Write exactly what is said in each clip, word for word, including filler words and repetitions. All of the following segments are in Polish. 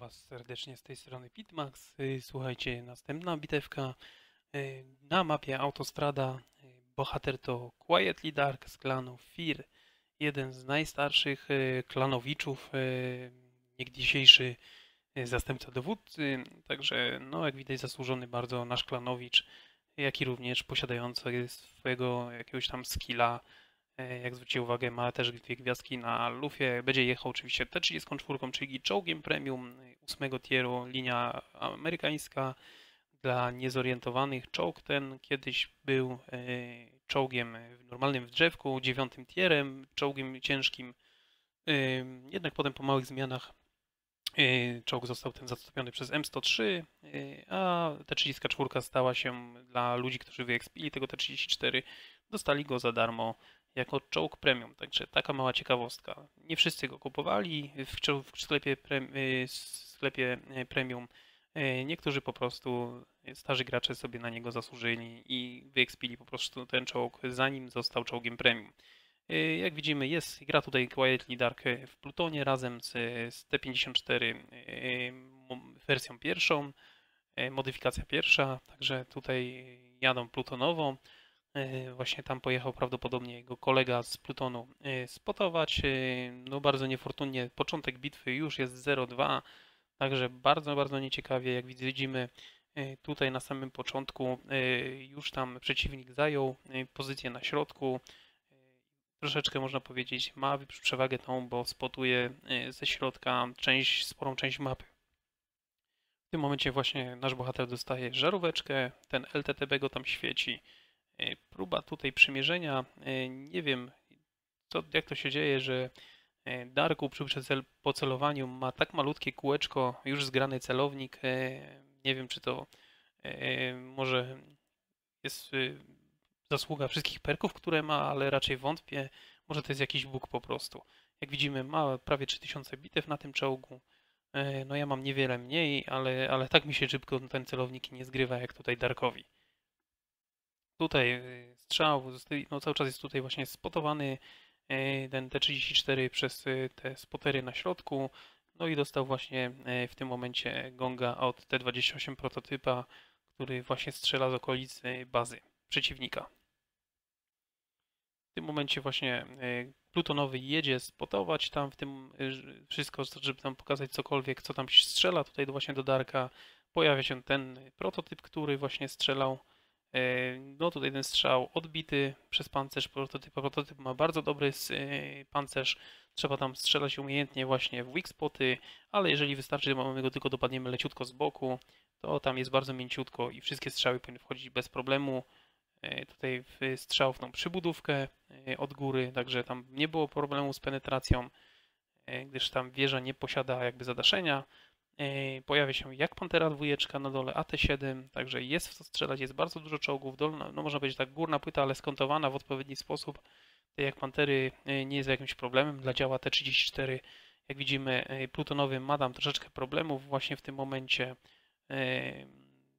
Was serdecznie z tej strony Pitmax. Y, Słuchajcie, następna bitewka y, na mapie Autostrada. Y, Bohater to Quietly Dark z klanu Fear. Jeden z najstarszych y, klanowiczów, y, niegdysiejszy y, zastępca dowódcy. Także, no jak widać, zasłużony bardzo nasz klanowicz, jak i również posiadający swojego jakiegoś tam skilla. E, Jak zwrócił uwagę, ma też dwie gwiazdki na lufie. Będzie jechał oczywiście T trzydzieści cztery, czyli czołgiem premium ósmego tieru, linia amerykańska. Dla niezorientowanych czołg ten kiedyś był e, czołgiem w normalnym w drzewku, dziewiątym tierem, czołgiem ciężkim. E, Jednak potem po małych zmianach e, czołg został ten zastąpiony przez M sto trzy, e, a T trzydzieści cztery stała się dla ludzi, którzy wyekspili tego T trzydzieści cztery, dostali go za darmo jako czołg premium. Także taka mała ciekawostka. Nie wszyscy go kupowali w, czo- w sklepie, pre, y, sklepie y, premium. Y, Niektórzy po prostu, y, starzy gracze sobie na niego zasłużyli i wyekspili po prostu ten czołg, zanim został czołgiem premium. Y, Jak widzimy, jest, gra tutaj Quietly Dark w Plutonie razem z, z T pięćdziesiąt cztery y, mo- wersją pierwszą, y, modyfikacja pierwsza, także tutaj jadą plutonowo. E, Właśnie tam pojechał prawdopodobnie jego kolega z Plutonu e, spotować. E, No bardzo niefortunnie początek bitwy już jest zero dwa, także bardzo, bardzo nieciekawie. Jak widzimy e, tutaj na samym początku e, już tam przeciwnik zajął e, pozycję na środku. E, Troszeczkę można powiedzieć ma przewagę tą, bo spotuje e, ze środka część, sporą część mapy. W tym momencie właśnie nasz bohater dostaje żaróweczkę, ten L T T B go tam świeci. E, Próba tutaj przymierzenia. e, Nie wiem, co, jak to się dzieje, że e, Darku przy przycel- pocelowaniu ma tak malutkie kółeczko, już zgrany celownik. e, Nie wiem, czy to e, może jest e, zasługa wszystkich perków, które ma, ale raczej wątpię. Może to jest jakiś bóg po prostu. Jak widzimy, ma prawie trzy tysiące bitew na tym czołgu. E, No ja mam niewiele mniej, ale, ale tak mi się szybko ten celownik nie zgrywa jak tutaj Darkowi. Tutaj y, strzał, no cały czas jest tutaj właśnie spotowany y, ten T trzydzieści cztery przez y, te spotery na środku. No i dostał właśnie y, w tym momencie gonga od T dwadzieścia osiem prototypa, który właśnie strzela z okolicy bazy przeciwnika. W tym momencie właśnie y, plutonowy jedzie spotować tam w tym y, wszystko, żeby tam pokazać cokolwiek, co tam strzela. Tutaj właśnie do Darka pojawia się ten prototyp, który właśnie strzelał. E, No tutaj ten strzał odbity przez pancerz prototypa. Prototyp ma bardzo dobry e, pancerz. Trzeba tam strzelać umiejętnie właśnie w weak spoty, ale jeżeli wystarczy, że mamy go tylko dopadniemy leciutko z boku, to tam jest bardzo mięciutko i wszystkie strzały powinny wchodzić bez problemu. E, Tutaj w strzał w tą przybudówkę e, od góry, także tam nie było problemu z penetracją, e, gdyż tam wieża nie posiada jakby zadaszenia. E, Pojawia się jak Pantera dwójeczka na dole, A T siedem, także jest w co strzelać, jest bardzo dużo czołgów, dolna, no można powiedzieć tak górna płyta, ale skontowana w odpowiedni sposób. Te jak Pantery e, nie jest jakimś problemem, dla działa T trzydzieści cztery, jak widzimy, e, plutonowy ma tam troszeczkę problemów właśnie w tym momencie. E,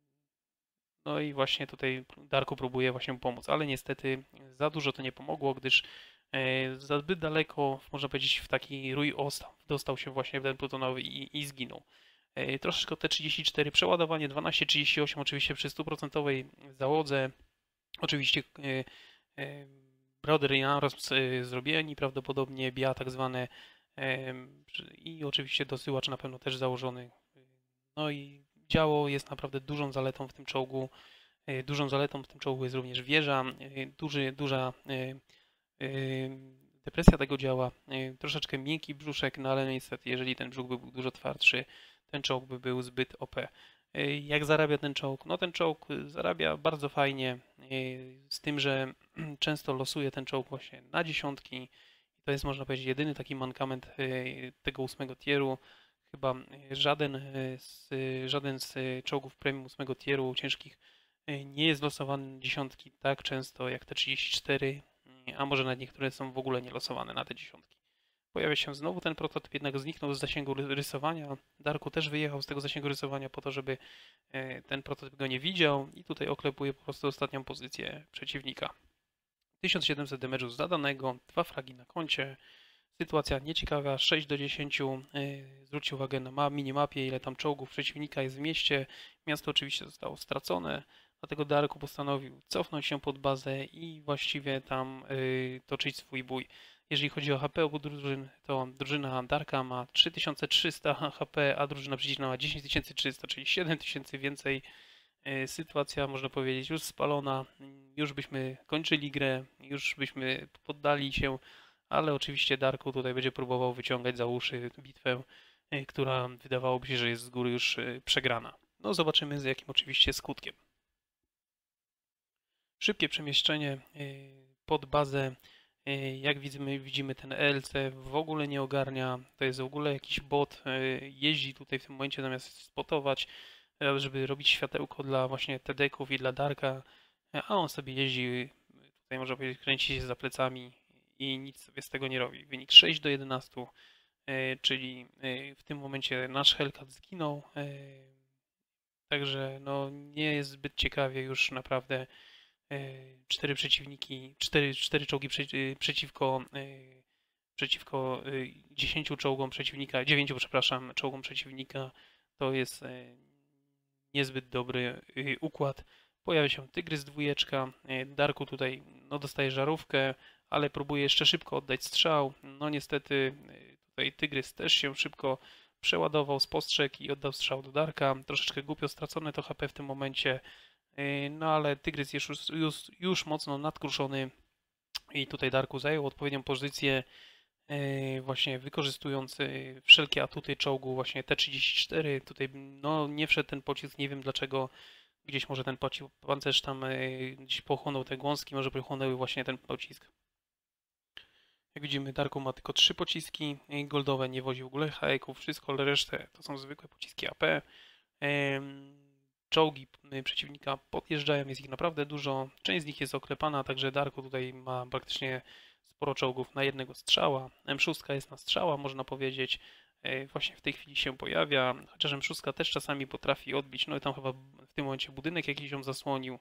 No i właśnie tutaj Darku próbuje właśnie pomóc, ale niestety za dużo to nie pomogło, gdyż e, za zbyt daleko, można powiedzieć, w taki rój ostaw dostał się właśnie ten plutonowy i, i zginął. E, Troszeczkę T trzydzieści cztery, przeładowanie dwanaście trzydzieści osiem oczywiście przy stuprocentowej załodze. Oczywiście e, e, Brother i Arms e, zrobieni, prawdopodobnie B I A tak zwane e, i oczywiście dosyłacz na pewno też założony. No i działo jest naprawdę dużą zaletą w tym czołgu. E, Dużą zaletą w tym czołgu jest również wieża, e, duży, duża e, e, depresja tego działa, e, troszeczkę miękki brzuszek, no ale niestety jeżeli ten brzuch by był dużo twardszy, ten czołg by był zbyt O P. E, Jak zarabia ten czołg? No ten czołg zarabia bardzo fajnie, e, z tym, że często losuje ten czołg właśnie na dziesiątki. To jest, można powiedzieć, jedyny taki mankament e, tego ósmego tieru. Chyba e, żaden e, z, żaden z czołgów premium ósmego tieru ciężkich e, nie jest losowany na dziesiątki tak często jak te trzydzieści cztery, a może nawet niektóre są w ogóle nie losowane na te dziesiątki. Pojawia się znowu ten prototyp, jednak zniknął z zasięgu rysowania. Darku też wyjechał z tego zasięgu rysowania po to, żeby e, ten prototyp go nie widział i tutaj oklepuje po prostu ostatnią pozycję przeciwnika. tysiąc siedemset damage'u zadanego, dwa fragi na koncie. Sytuacja nieciekawa, sześć do dziesięciu. Yy, zwróćcie uwagę na ma minimapie, ile tam czołgów przeciwnika jest w mieście. Miasto oczywiście zostało stracone, dlatego Darku postanowił cofnąć się pod bazę i właściwie tam yy, toczyć swój bój. Jeżeli chodzi o H P obu drużyn, to drużyna Darka ma trzy tysiące trzysta H P, a drużyna przeciwna ma dziesięć tysięcy trzysta, czyli siedem tysięcy więcej. Yy, sytuacja, można powiedzieć, już spalona. Już byśmy kończyli grę, już byśmy poddali się, ale oczywiście Darku tutaj będzie próbował wyciągać za uszy bitwę, y, która wydawałoby się, że jest z góry już y, przegrana. No zobaczymy z jakim oczywiście skutkiem. Szybkie przemieszczenie y, pod bazę. Y, Jak widzimy, widzimy ten E L C w ogóle nie ogarnia. To jest w ogóle jakiś bot. y, Jeździ tutaj w tym momencie zamiast spotować, y, żeby robić światełko dla właśnie Tedeków i dla Darka, y, a on sobie jeździ, y, tutaj można powiedzieć, kręci się za plecami i nic sobie z tego nie robi. Wynik sześć do jedenastu, y, czyli y, w tym momencie nasz Hellcat zginął. y, Także no nie jest zbyt ciekawie już naprawdę. y, Cztery przeciwniki, cztery, cztery czołgi prze, y, przeciwko, y, przeciwko y, dziesięciu czołgom przeciwnika, dziewięciu, przepraszam, czołgom przeciwnika. To jest y, niezbyt dobry y, układ. Pojawia się Tygrys dwójeczka. y, Darku tutaj no, dostaje żarówkę, ale próbuje jeszcze szybko oddać strzał. No niestety y, tutaj Tygrys też się szybko przeładował, spostrzegł i oddał strzał do Darka. Troszeczkę głupio stracone to H P w tym momencie, y, no ale Tygrys jest już, już, już mocno nadkruszony i tutaj Darku zajął odpowiednią pozycję, y, właśnie wykorzystując y, wszelkie atuty czołgu właśnie T trzydzieści cztery. Tutaj no nie wszedł ten pocisk, nie wiem dlaczego. Gdzieś może ten pocisk, pancerz tam y, gdzieś pochłonął te gąski, może pochłonęły właśnie ten pocisk. Jak widzimy, Darku ma tylko trzy pociski y, goldowe, nie wozi w ogóle haeków, wszystko, ale resztę to są zwykłe pociski A P. Ym, Czołgi y, przeciwnika podjeżdżają, jest ich naprawdę dużo, część z nich jest oklepana, także Darku tutaj ma praktycznie sporo czołgów na jednego strzała. M sześć jest na strzała, można powiedzieć. Y, Właśnie w tej chwili się pojawia, chociaż M sześć też czasami potrafi odbić, no i tam chyba w tym momencie budynek jakiś ją zasłonił.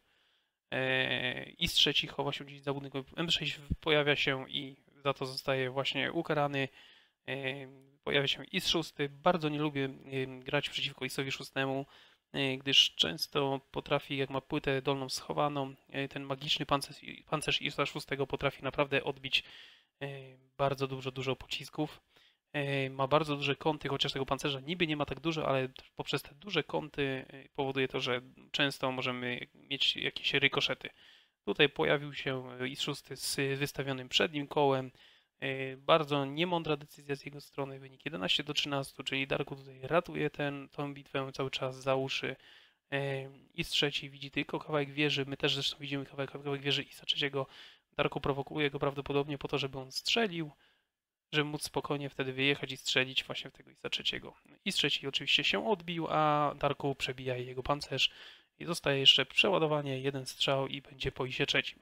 I trzeci chowa się gdzieś za budynkiem. M sześć pojawia się i za to zostaje właśnie ukarany. Pojawia się I S sześć. Bardzo nie lubię grać przeciwko I S owi sześć, gdyż często potrafi, jak ma płytę dolną schowaną, ten magiczny pancerz, pancerz I S sześć potrafi naprawdę odbić bardzo dużo, dużo pocisków. Ma bardzo duże kąty, chociaż tego pancerza niby nie ma tak dużo, ale poprzez te duże kąty powoduje to, że często możemy mieć jakieś rykoszety. Tutaj pojawił się I S sześć z wystawionym przednim kołem. Bardzo niemądra decyzja z jego strony, wynik jedenaście do trzynastu, czyli Darku tutaj ratuje ten, tę bitwę cały czas za uszy. I S trzy widzi tylko kawałek wieży, my też zresztą widzimy kawałek, kawałek wieży I S trzy. Darku prowokuje go prawdopodobnie po to, żeby on strzelił, żeby móc spokojnie wtedy wyjechać i strzelić właśnie w tego I S trzy. I S trzy oczywiście się odbił, a Darku przebija jego pancerz i zostaje jeszcze przeładowanie, jeden strzał i będzie po I S trzecim.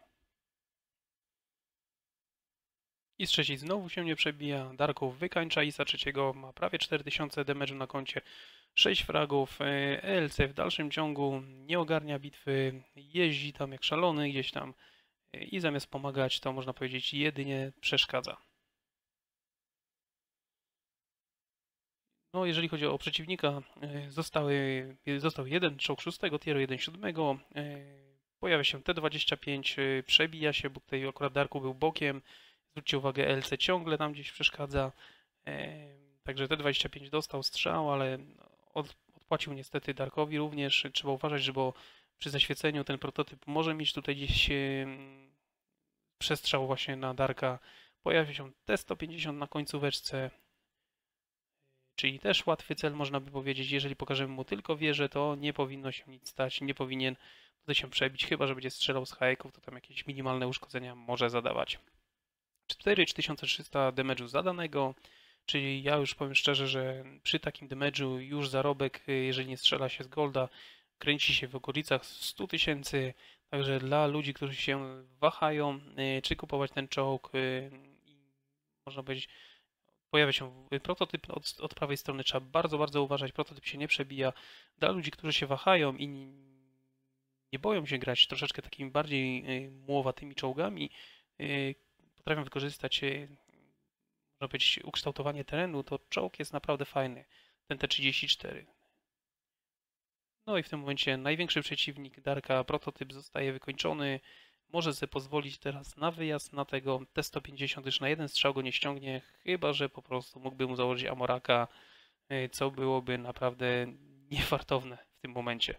I S trzy znowu się nie przebija, Darku wykańcza I S trzeciego, ma prawie cztery tysiące damage'u na koncie, sześć fragów. E L C w dalszym ciągu nie ogarnia bitwy, jeździ tam jak szalony gdzieś tam i zamiast pomagać, to można powiedzieć jedynie przeszkadza. No, jeżeli chodzi o przeciwnika, zostały, został jeden czołg szóstego tieru, jeden siódmego. Pojawia się T dwadzieścia pięć, przebija się, bo tutaj akurat Darku był bokiem. Zwróćcie uwagę, L C ciągle tam gdzieś przeszkadza. Także T dwadzieścia pięć dostał strzał, ale odpłacił niestety Darkowi również. Trzeba uważać, że bo przy zaświeceniu ten prototyp może mieć tutaj gdzieś przestrzał właśnie na Darka. Pojawia się T sto pięćdziesiąt na końcóweczce. Czyli też łatwy cel, można by powiedzieć. Jeżeli pokażemy mu tylko wieżę, to nie powinno się nic stać, nie powinien tutaj się przebić, chyba że będzie strzelał z haeków, to tam jakieś minimalne uszkodzenia może zadawać. cztery tysiące trzysta damage'u zadanego, czyli ja już powiem szczerze, że przy takim damage'u już zarobek, jeżeli nie strzela się z golda, kręci się w okolicach stu tysięcy, także dla ludzi, którzy się wahają, czy kupować ten czołg, można powiedzieć, pojawia się prototyp od, od prawej strony, trzeba bardzo, bardzo uważać, prototyp się nie przebija. Dla ludzi, którzy się wahają i nie boją się grać troszeczkę takimi bardziej mułowatymi czołgami, potrafią wykorzystać, można można powiedzieć, ukształtowanie terenu, to czołg jest naprawdę fajny, ten T trzydzieści cztery. No i w tym momencie największy przeciwnik Darka, prototyp zostaje wykończony. Może sobie pozwolić teraz na wyjazd na tego T sto pięćdziesiąt, już na jeden strzał go nie ściągnie, chyba że po prostu mógłby mu założyć Amoraka, y, co byłoby naprawdę niefartowne w tym momencie.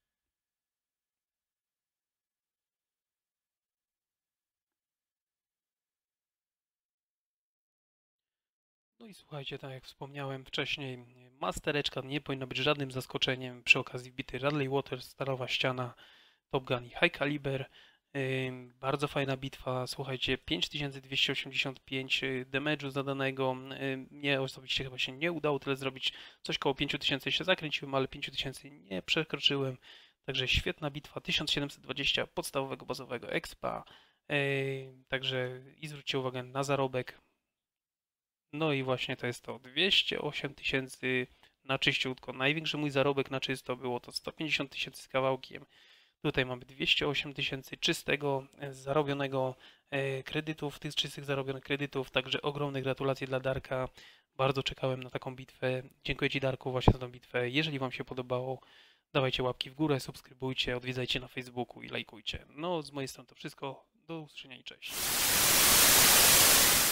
No i słuchajcie, tak jak wspomniałem wcześniej, mastereczka nie powinna być żadnym zaskoczeniem przy okazji bity Radley Waters, Stalowa Ściana, Top Gun i High Caliber. Ym, Bardzo fajna bitwa, słuchajcie, pięć tysięcy dwieście osiemdziesiąt pięć y, damage'u zadanego. Ym, Mnie osobiście chyba się nie udało tyle zrobić, coś koło pięć tysięcy się zakręciłem, ale pięć tysięcy nie przekroczyłem. Także świetna bitwa, tysiąc siedemset dwadzieścia podstawowego, bazowego expa. Ym, Także i zwróćcie uwagę na zarobek. No i właśnie to jest to dwieście osiem tysięcy na czyściutko. Największy mój zarobek na czysto było to sto pięćdziesiąt tysięcy z kawałkiem. Tutaj mamy dwieście osiem tysięcy czystego e, zarobionego e, kredytów, tych czystych zarobionych kredytów. Także ogromne gratulacje dla Darka. Bardzo czekałem na taką bitwę. Dziękuję Ci, Darku, właśnie za tą bitwę. Jeżeli Wam się podobało, dawajcie łapki w górę, subskrybujcie, odwiedzajcie na Facebooku i lajkujcie. No, z mojej strony to wszystko. Do usłyszenia i cześć.